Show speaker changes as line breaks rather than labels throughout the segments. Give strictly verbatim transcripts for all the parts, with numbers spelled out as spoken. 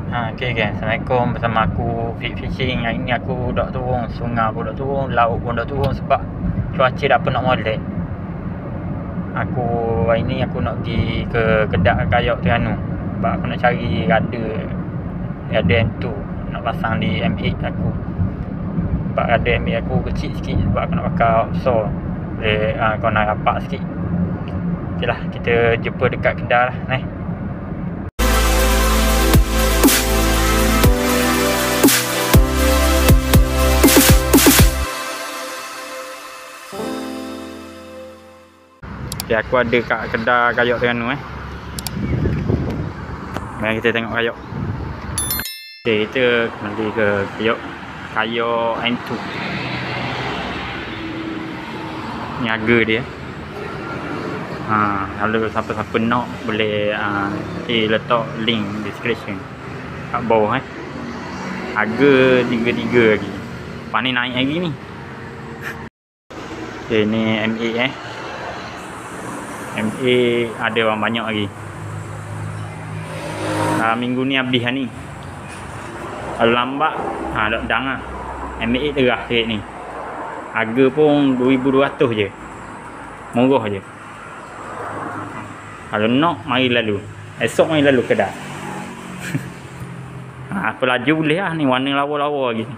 Ha, okay guys, Assalamualaikum. Bersama aku Fit Fishing. Hari ni aku dak turun sungai pun dak turun, laut pun dak turun sebab cuaca dah pun nak molek. Aku hari ni aku nak pergi ke Kedah Kayak Terengganu sebab aku nak cari rada rada M two nak pasang di M eight aku. Sebab rada M eight aku kecil sikit sebab aku nak pakai offshore. Boleh uh, kau nak rapat sikit. Okeylah, kita jumpa dekat Kedah lah, nah. Okay, aku ada kat Kedah Kayak Terengganu eh. Mari kita tengok kayak. Okay, kita kembali ke kayak Kayak M two. Ni harga dia. Ha, kalau siapa-siapa nak boleh uh, okay, letak link description kat bawah eh. Harga tiga tiga lagi. Lepas ni naik lagi ni. Okay, ni M eight eh. M eight ada orang banyak lagi. Uh, minggu ni habis lah ni. Kalau lambat, ha, tak dang lah. M eight terah rate ni. Harga pun dua ribu dua ratus je. Murah je. Kalau nak, mari lalu. Esok mari lalu Kedah. Ha, apa laju boleh lah ni. Warna lawa-lawa lagi.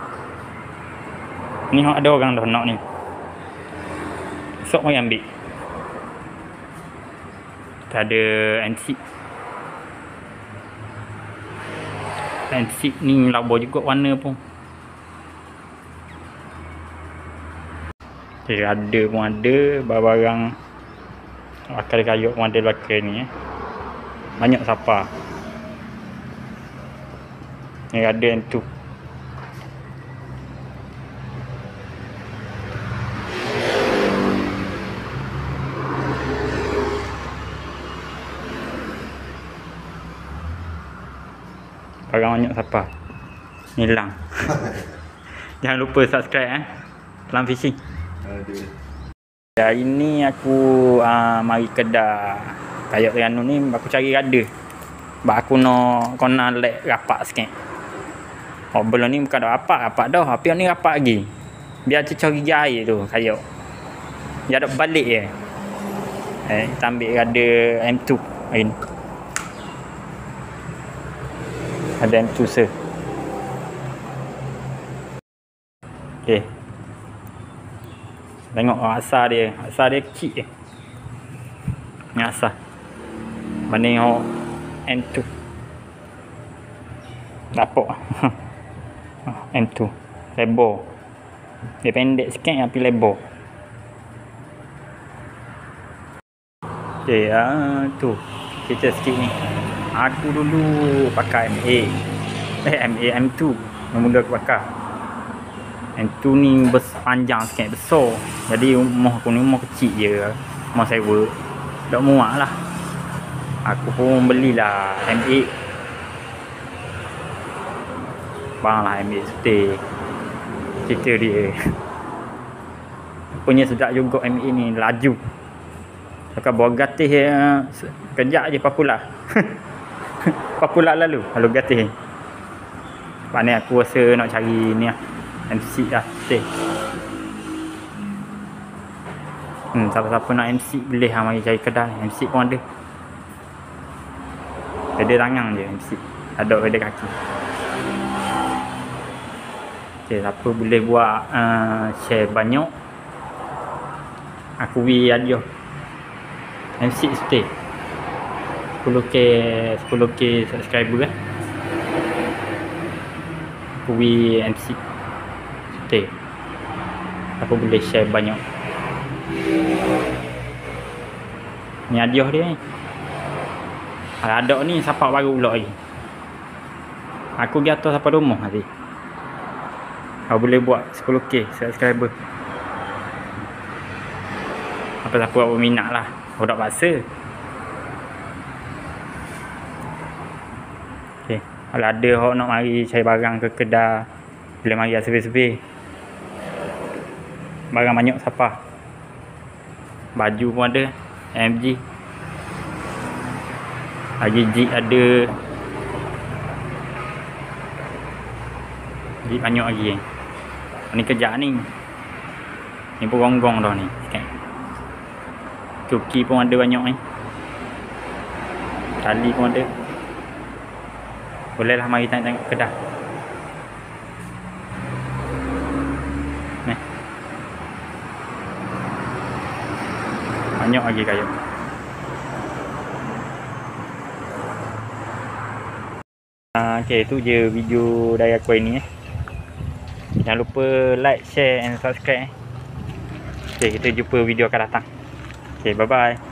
Ni ada orang dah nak ni. Esok mari ambil. Kita ada N-Seek. N-Seek ni lawa juga warna pun. Okay, ada pun ada. Barang-barang akal kayak pun ada belakang ni eh. Banyak siapa. Ni ada yang tu. Barang banyak siapa. Hilang. Jangan lupa subscribe eh. Pelan Fishing. Aduh. Hari ni aku uh, mari Kedah Kayak Terengganu ni aku cari rada. Sebab aku nak kena let rapat sikit. Oh, belum ni bukan dah rapat, rapat dah. Tapi ni rapat lagi. Biar cecah gigi air tu kayak. Dia ada balik je. Eh, kita ambil rada M two hari ni. Ada M two sir. Okay. Tengok asal dia. Asal dia kecil je. Ni asal. Banding oh, M two. Dapat. M two. Lebar. Dia pendek sikit tapi lebar. Okay, ah, tu. Kita sikit ni. Aku dulu pakai M eight. Eh, M eight M two. Mula aku pakai. M two ni panjang sikit, besar. Jadi rumah aku ni rumah kecil je. Rumah sewa. Tak muat lah. Aku pun belilah M eight. Bang lah M eight stay. Cerita dia. Punya sedap juga M eight ni. Laju. Cakap buah gatih uh, kejap je popular. Popular lalu. Kalau gatih. Sebab ni aku rasa nak cari ni lah. M-Seek lah. Stay. Hmm, siapa-siapa nak M-Seek boleh lah mari cari Kedah ni. M-Seek pun ada. Peda tangan je M-Seek. Ada peda kaki. Okay, siapa boleh buat uh, share banyak. Aku beri hadiah. M-Seek stay. sepuluh K sepuluh K subscriber eh. Aku beri M-Seek. Okay. Aku boleh share banyak. Ni hadiah dia ni. Kalau ada ni siapa baru pula lagi. Aku pergi atas siapa rumah nanti. Kau boleh buat sepuluh K subscriber. Apa-apa buat berminat lah. Kau tak paksa. Okay. Kalau ada orang nak mari cari barang ke Kedah, boleh mari survey-survey. Barang banyak siapa. Baju pun ada. M G. Lagi jig ada. Jadi banyak lagi eh. Ni kejap ni. Ni pun gonggong dah ni. Sikit. Cuki pun ada banyak ni. Tali pun ada. Bolehlah mari tengok-tengok kedah. Ni. Banyak lagi kayu. Uh, okay, tu je video dari aku hari ni eh. Jangan lupa like, share and subscribe eh. Okay, kita jumpa video akan datang. Okay, bye bye.